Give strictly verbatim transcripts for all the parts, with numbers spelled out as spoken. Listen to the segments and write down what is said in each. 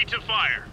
ready to fire.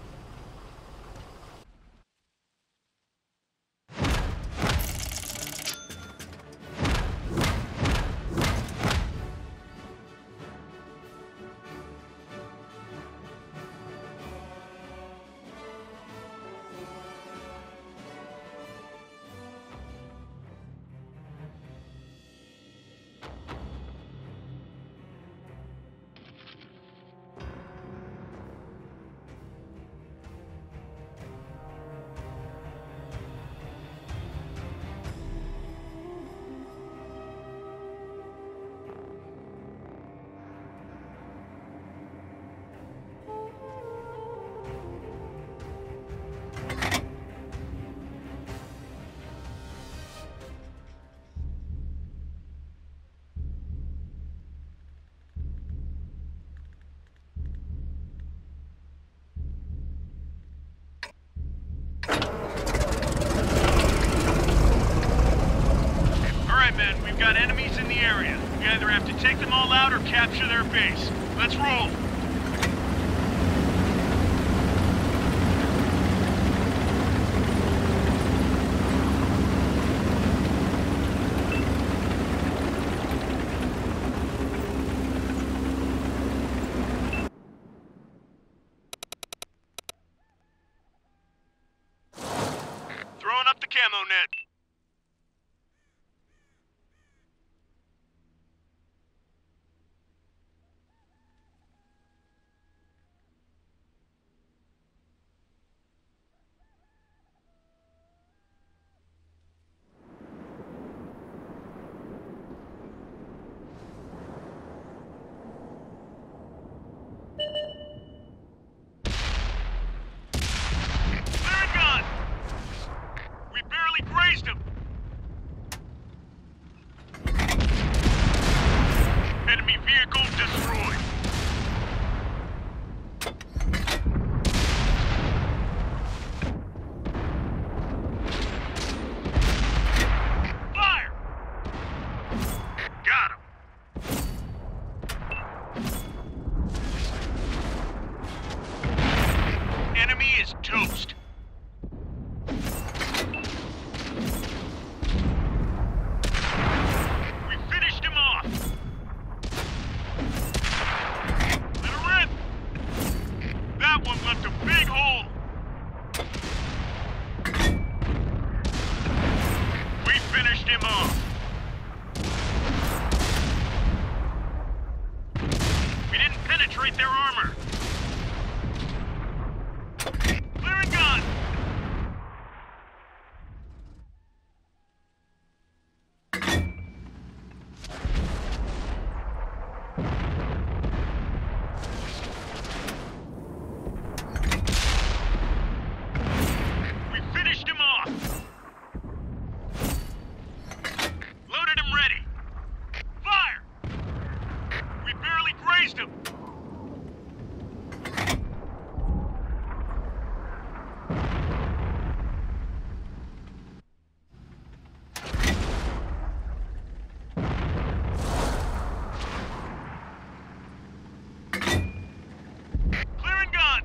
We've got enemies in the area. We either have to take them all out or capture their base. Let's roll. Throwing up the camo net. Enemy vehicle destroyed. Fire! Got him. Enemy is toast. One left a big hole. We finished him off. We didn't penetrate their armor. Clearing gun. Him. Clearing gun.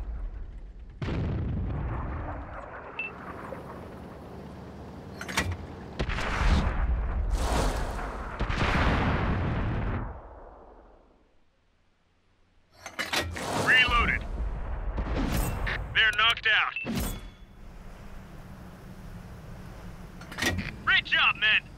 Knocked out. Great job, men.